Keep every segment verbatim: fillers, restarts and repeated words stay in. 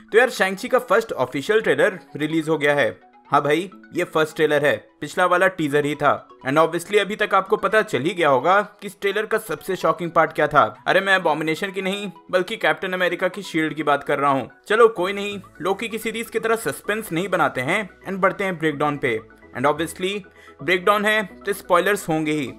तो यार शैंग-ची का फर्स्ट ऑफिशियल ट्रेलर रिलीज हो गया है। हाँ भाई, ये फर्स्ट ट्रेलर है, पिछला वाला टीजर ही था। एंड ऑब्वियसली अभी तक आपको पता चल ही गया होगा कि इस ट्रेलर का सबसे शॉकिंग पार्ट क्या था। अरे मैं अबॉमिनेशन की नहीं बल्कि कैप्टन अमेरिका की शील्ड की बात कर रहा हूँ। चलो कोई नहीं, लोकी की सीरीज की तरह सस्पेंस नहीं बनाते हैं एंड बढ़ते हैं ब्रेकडाउन पे। एंड ऑब्वियसली ब्रेकडाउन है तो स्पॉयलर्स होंगे ही।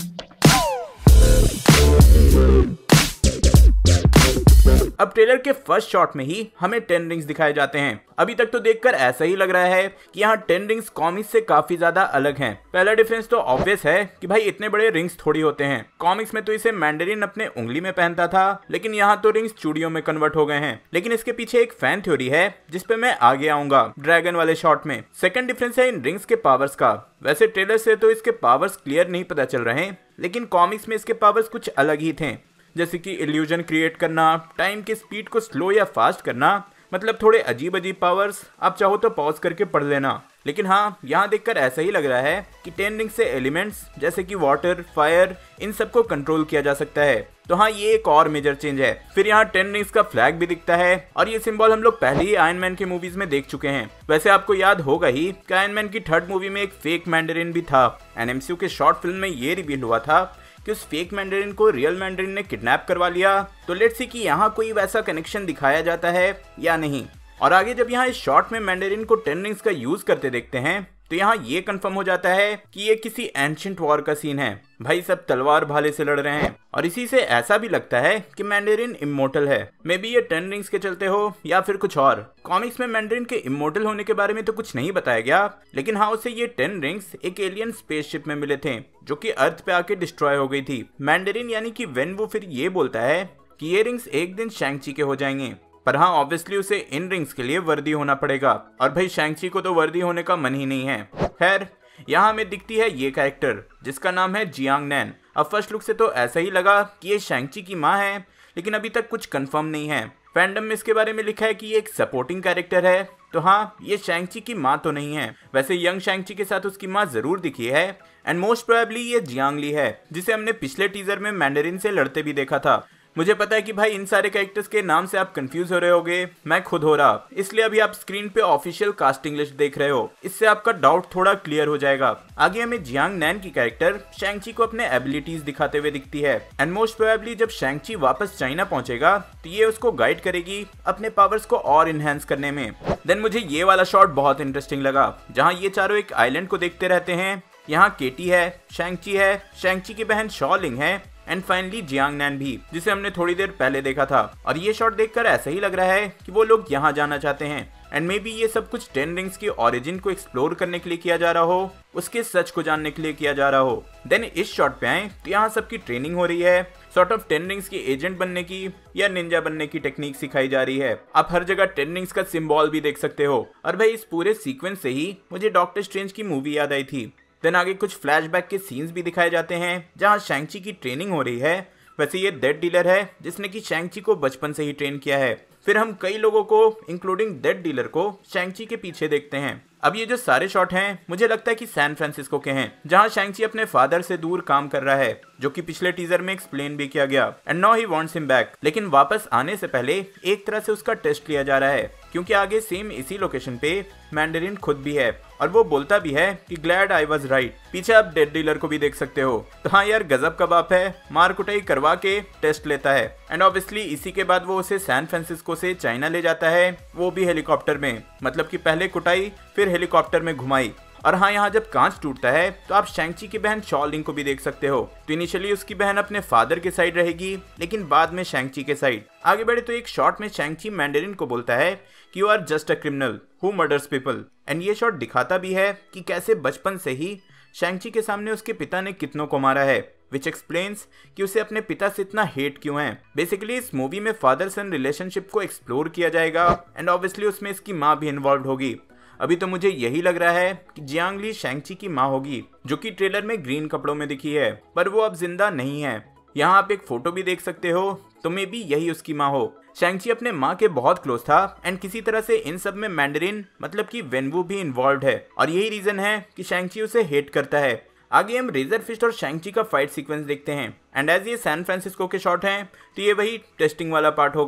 अब ट्रेलर के फर्स्ट शॉट में ही हमें टेन रिंग्स दिखाए जाते हैं। अभी तक तो देखकर ऐसा ही लग रहा है कि यहाँ टेन रिंग्स कॉमिक्स से काफी ज्यादा अलग हैं। पहला डिफरेंस तो ऑब्वियस है कि भाई इतने बड़े रिंग्स थोड़ी होते हैं। कॉमिक्स में तो इसे मैंडेरिन अपने उंगली में पहनता था, लेकिन यहाँ तो रिंग्स चूड़ियों में कन्वर्ट हो गए हैं। लेकिन इसके पीछे एक फैन थ्योरी है जिसपे मैं आगे आऊंगा ड्रैगन वाले शॉट में। सेकंड डिफरेंस है इन रिंग्स के पावर्स का। वैसे ट्रेलर से तो इसके पावर्स क्लियर नहीं पता चल रहे, लेकिन कॉमिक्स में इसके पावर्स कुछ अलग ही थे, जैसे कि इल्यूजन क्रिएट करना, टाइम की स्पीड को स्लो या फास्ट करना। मतलब थोड़े अजीब अजीब पावर्स, आप चाहो तो पॉज करके पढ़ लेना। लेकिन हाँ, यहाँ देखकर ऐसा ही लग रहा है कि टेन रिंग से एलिमेंट्स जैसे कि वाटर, फायर, इन सबको कंट्रोल किया जा सकता है। तो हाँ, ये एक और मेजर चेंज है। फिर यहाँ टेन रिंग्स का फ्लैग भी दिखता है और ये सिंबल हम लोग पहले ही आयरन मैन के मूवीज में देख चुके हैं। वैसे आपको याद होगा ही कि आयरन मैन की थर्ड मूवी में एक फेक मैंडेरिन भी था। एंड एमसीयू के शॉर्ट फिल्म में ये रिवील हुआ था कि उस फेक मैंडेरिन को रियल मैंडेरिन ने किडनैप करवा लिया। तो लेट्स सी कि यहाँ कोई वैसा कनेक्शन दिखाया जाता है या नहीं। और आगे जब यहाँ इस शॉट में मैंडेरिन को टेन रिंग्स का यूज करते देखते हैं तो यहाँ ये कंफर्म हो जाता है कि ये किसी एंशिएंट वॉर का सीन है। भाई सब तलवार भाले से लड़ रहे हैं और इसी से ऐसा भी लगता है कि मैंडेरिन इमोर्टल है। मे बी ये टेन रिंग्स के चलते हो या फिर कुछ और। कॉमिक्स में मैंडेरिन के इमोर्टल होने के बारे में तो कुछ नहीं बताया गया, लेकिन हाँ उसे ये टेन रिंग्स एक एलियन स्पेसशिप में मिले थे जो कि अर्थ पे आके डिस्ट्रॉय हो गई थी। मैंडेरिन यानी कि वेनवू फिर ये बोलता है कि ये रिंग्स एक दिन शैंग-ची के हो जाएंगे, पर हाँ ऑब्वियसली उसे इन रिंग्स के लिए वर्दी होना पड़ेगा। और भाई शैंग-ची को तो वर्दी होने का मन ही नहीं है। खैर यहाँ हमें दिखती है ये कैरेक्टर जिसका नाम है जियांग नैन। अब फर्स्ट लुक से तो ऐसा ही लगा कि ये शैंग-ची की माँ है, लेकिन अभी तक कुछ कंफर्म नहीं है। फैंडम में इसके बारे में लिखा है कि ये एक सपोर्टिंग कैरेक्टर है। तो हाँ, ये शैंग-ची की माँ तो नहीं है। वैसे यंग शैंग-ची के साथ उसकी माँ जरूर दिखी है एंड मोस्ट प्रोबेबली ये जियांग ली है, जिसे हमने पिछले टीजर में मैंडेरिन से लड़ते भी देखा था। मुझे पता है कि भाई इन सारे कैरेक्टर्स के नाम से आप कंफ्यूज हो रहे होगे, मैं खुद हो रहा, इसलिए अभी आप स्क्रीन पे ऑफिशियल कास्टिंग लिस्ट देख रहे हो। इससे आपका डाउट थोड़ा क्लियर हो जाएगा। आगे हमें जियांग नैन की कैरेक्टर शैंग-ची को अपने एबिलिटीज दिखाते हुए दिखती है एंड मोस्ट प्रोबेबली जब शैंग-ची वापस चाइना पहुंचेगा तो ये उसको गाइड करेगी अपने पावर्स को और इनहेंस करने में। देन मुझे ये वाला शॉट बहुत इंटरेस्टिंग लगा, जहाँ ये चारों एक आइलैंड को देखते रहते हैं। यहाँ केटी है, शैंग-ची है, शैंग-ची की बहन शॉ लिंग है एंड फाइनली जियांग नैन भी, जिसे हमने थोड़ी देर पहले देखा था। और ये शॉट देखकर ऐसा ही लग रहा है कि वो लोग यहाँ जाना चाहते हैं एंड मे बी ये सब कुछ टेन रिंग्स की ओरिजिन को एक्सप्लोर करने के लिए किया जा रहा हो, उसके सच को जानने के लिए किया जा रहा हो। देन इस शॉट पे आए तो यहाँ सबकी ट्रेनिंग हो रही है, सॉर्ट ऑफ टेन रिंग्स की एजेंट बनने की या निंजा बनने की टेक्निक सिखाई जा रही है। आप हर जगह टेन रिंग्स का सिंबल भी देख सकते हो। और भाई इस पूरे सीक्वेंस से ही मुझे डॉक्टर स्ट्रेंज की मूवी याद आई थी। देन आगे कुछ फ्लैशबैक के सीन्स भी दिखाए जाते हैं जहाँ शैंग-ची की ट्रेनिंग हो रही है। वैसे ये डेड डीलर है जिसने कि शैंग-ची को बचपन से ही ट्रेन किया है। फिर हम कई लोगों को इंक्लूडिंग डेड डीलर को शैंग-ची के पीछे देखते हैं। अब ये जो सारे शॉट हैं मुझे लगता है कि सैन फ्रांसिस्को के हैं, जहाँ शैंग-ची अपने फादर से दूर काम कर रहा है, जो कि पिछले टीजर में एक्सप्लेन भी किया गया। And now he wants him back. लेकिन वापस आने से पहले एक तरह से उसका टेस्ट लिया जा रहा है, क्योंकि आगे सेम इसी लोकेशन पे मैंडेरिन खुद भी है और वो बोलता भी है कि ग्लैड आई वाज राइट। पीछे आप डेड डीलर को भी देख सकते हो। तो हाँ यार, गजब का बाप है, मार कुटाई करवा के टेस्ट लेता है। एंड ऑब्वियसली इसी के बाद वो उसे सैन फ्रांसिस्को से चाइना ले जाता है, वो भी हेलीकॉप्टर में। मतलब कि पहले कुटाई फिर हेलीकॉप्टर में घुमाई। और हाँ, यहाँ जब कांच टूटता है तो आप शैंग-ची की बहन शॉ लिंग को भी देख सकते हो। तो इनिशियली उसकी बहन अपने फादर के साइड रहेगी, लेकिन बाद में शैंग-ची के साइड। आगे बढ़े तो एक शॉट में शैंग-ची मैंडेरिन को बोलता है कि you are just a criminal who murders people. And ये शॉट दिखाता भी है कि कैसे बचपन से ही शैंग-ची के सामने उसके पिता ने कितनों को मारा है, विच एक्सप्लेन्स कि उसे अपने पिता से इतना हेट क्यों है। बेसिकली इस मूवी में फादर सन रिलेशनशिप को एक्सप्लोर किया जाएगा एंड ऑब्वियसली उसमें इसकी माँ भी इन्वॉल्व होगी। अभी तो मुझे यही लग रहा है कि जियांग ली शैंग-ची की माँ होगी, जो कि ट्रेलर में ग्रीन कपड़ों में दिखी है, पर वो अब जिंदा नहीं है। यहाँ आप एक फोटो भी देख सकते हो, तो मे बी यही उसकी माँ हो। शैंग-ची अपने माँ के बहुत क्लोज था एंड किसी तरह से इन सब में मैंडेरिन मतलब कि वेनवू भी इन्वॉल्व है और यही रीजन है कि शैंग-ची उसे हेट करता है। आगे हम रेजर फिस्ट और शैंग-ची का फाइट सीक्वेंस देखते हैं एंड एज ये सैन फ्रांसिस्को के शॉट हैं तो ये वही टेस्टिंग वाला पार्ट होगा।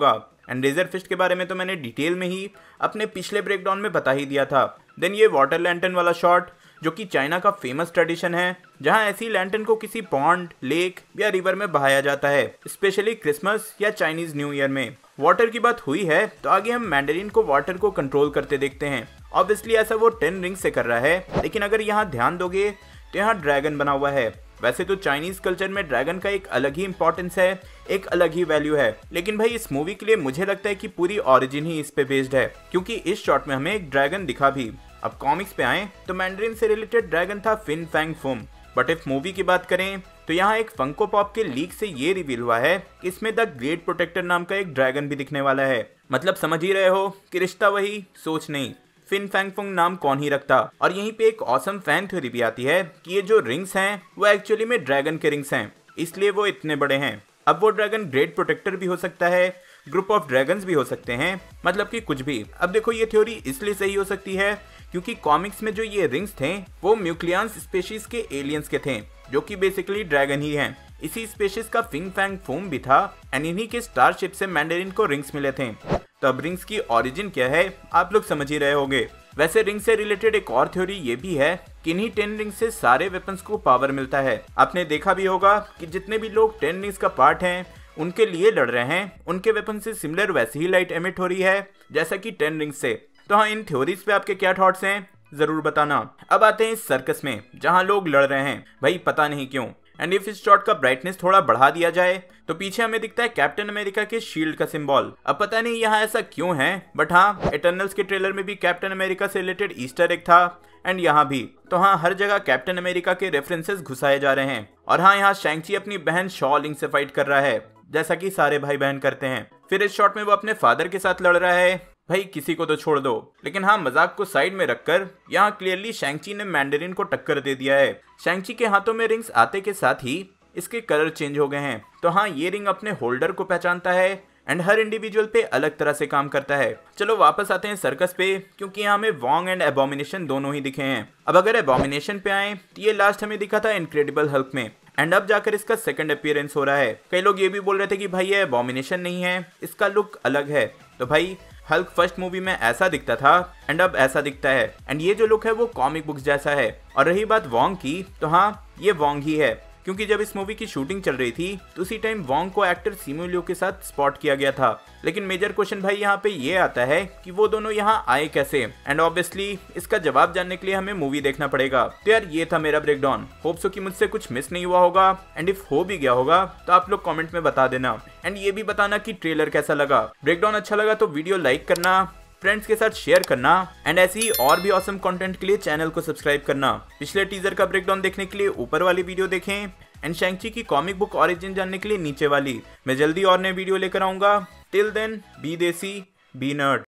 एंड रेजर फिस्ट के बारे में तो मैंने डिटेल में ही अपने पिछले ब्रेकडाउन में बता ही दिया था। देन ये वाटर लैंटर्न वाला शॉट जो कि चाइना का फेमस ट्रेडिशन है, जहां ऐसी लैंटर्न को किसी पॉन्ड, लेक या रिवर में बहाया जाता है, स्पेशली क्रिसमस या चाइनीज न्यू ईयर में। वाटर की बात हुई है तो आगे हम मैंडरिन को वाटर को कंट्रोल करते देखते हैं। ऑब्वियसली ऐसा वो टेन रिंग से कर रहा है, लेकिन अगर यहाँ ध्यान दोगे तो यहाँ ड्रैगन बना हुआ है। वैसे तो चाइनीज कल्चर में ड्रैगन का एक अलग ही इंपॉर्टेंस है, एक अलग ही वैल्यू है, लेकिन भाई इस मूवी के लिए मुझे लगता है कि पूरी ओरिजिन ही इस पे बेस्ड है, क्योंकि इस शॉट में हमें एक ड्रैगन दिखा भी। अब कॉमिक्स पे आए तो मैंडरिन से रिलेटेड ड्रैगन था Fin Fang Foom, but if movie की बात करें तो यहाँ एक फंको पॉप के लीक से ये रिवील हुआ है कि इसमें द ग्रेट प्रोटेक्टर नाम का एक ड्रैगन भी दिखने वाला है। मतलब समझ ही रहे हो कि रिश्ता वही, सोच नहीं। फिन फैंग फुंग नाम कौन ही रखता। और यहीं पे एक ऑसम फैन थ्योरी भी आती है कि ये जो रिंग्स हैं वो एक्चुअली में ड्रैगन के रिंग्स हैं, इसलिए वो इतने बड़े हैं। अब वो ड्रैगन ग्रेट प्रोटेक्टर भी हो सकता है, ग्रुप ऑफ ड्रैगन्स भी हो सकते हैं, मतलब कि कुछ भी। अब देखो ये थ्योरी इसलिए सही हो सकती है क्योंकि कॉमिक्स में जो ये रिंग्स थे वो म्यूक्लियंस स्पेशीज के एलियंस के थे, जो कि बेसिकली ड्रैगन ही हैं। इसी स्पेशीज का फिंग फैंग फूम भी था एंड इन्हीं के स्टारशिप से मैंडरिन को रिंग्स मिले थे। तो अब रिंग्स की ओरिजिन क्या है आप लोग समझ ही रहे होंगे। वैसे रिंग से रिलेटेड एक और थ्योरी ये भी है कि इन्हीं टेन रिंग्स से सारे वेपन्स को पावर मिलता है। आपने देखा भी होगा कि जितने भी लोग टेन रिंग्स का पार्ट हैं उनके लिए लड़ रहे हैं, उनके वेपन से सिमिलर वैसी ही लाइट एमिट हो रही है जैसा कि टेन रिंग्स से। तो हाँ, इन थ्योरीज पे आपके क्या थॉट्स हैं जरूर बताना। अब आते हैं इस सर्कस में जहां लोग लड़ रहे हैं, भाई पता नहीं क्यों। एंड इफ इस शॉट का ब्राइटनेस थोड़ा बढ़ा दिया जाए तो पीछे हमें दिखता है कैप्टन अमेरिका के शील्ड का सिंबल। अब पता नहीं यहाँ ऐसा क्यों है, बट हाँ इटर्नल्स के ट्रेलर में भी कैप्टन अमेरिका से रिलेटेड ईस्टर एग था एंड यहाँ भी। तो हाँ, हर जगह कैप्टन अमेरिका के रेफरेंसेस घुसाए जा रहे हैं। और हाँ, यहाँ शैंग-ची अपनी बहन शॉ लिंग से फाइट कर रहा है, जैसा कि सारे भाई बहन करते हैं। फिर इस शॉट में वो अपने फादर के साथ लड़ रहा है। भाई किसी को तो छोड़ दो, लेकिन हाँ मजाक को साइड में रखकर यहाँ क्लियरली शैंग-ची ने मैंडरिन को टक्कर दे दिया है। शैंग-ची के हाथों में रिंग्स आते के साथ ही इसके कलर चेंज हो गए हैं। तो हाँ, ये रिंग अपने होल्डर को पहचानता है एंड हर इंडिविजुअल पे अलग तरह से काम करता है। चलो वापस आते हैं सर्कस पे, क्योंकि यहाँ हमें वॉन्ग एंड एबोमिनेशन दोनों ही दिखे हैं। अब अगर एबोमिनेशन पे आए तो ये लास्ट हमें दिखा था इनक्रेडिबल हल्क में, एंड अब जाकर इसका सेकंड अपीयरेंस हो रहा है। कई लोग ये भी बोल रहे थे कि भाई ये एबोमिनेशन नहीं है, इसका लुक अलग है। तो भाई हल्क फर्स्ट मूवी में ऐसा दिखता था एंड अब ऐसा दिखता है, एंड ये जो लुक है वो कॉमिक बुक्स जैसा है। और रही बात वॉन्ग की, तो हाँ ये वॉन्ग ही है, क्योंकि जब इस मूवी की शूटिंग चल रही थी तो उसी टाइम वॉन्ग को एक्टर सिमू लियू के साथ स्पॉट किया गया था। लेकिन मेजर क्वेश्चन भाई यहाँ पे ये आता है कि वो दोनों यहाँ आए कैसे, एंड ऑब्वियसली इसका जवाब जानने के लिए हमें मूवी देखना पड़ेगा। तो यार ये था मेरा ब्रेकडाउन। होप सो कि मुझसे कुछ मिस नहीं हुआ होगा, एंड इफ हो भी गया होगा तो आप लोग कमेंट में बता देना। एंड ये भी बताना कि ट्रेलर कैसा लगा। ब्रेकडाउन अच्छा लगा तो वीडियो लाइक करना, फ्रेंड्स के साथ शेयर करना, एंड ऐसे ही और भी ऑसम कंटेंट के लिए चैनल को सब्सक्राइब करना। पिछले टीजर का ब्रेकडाउन देखने के लिए ऊपर वाली वीडियो देखें, एंड शैंग-ची की कॉमिक बुक ओरिजिन जानने के लिए नीचे वाली। मैं जल्दी और नए वीडियो लेकर आऊंगा। Till then be desi be nerd.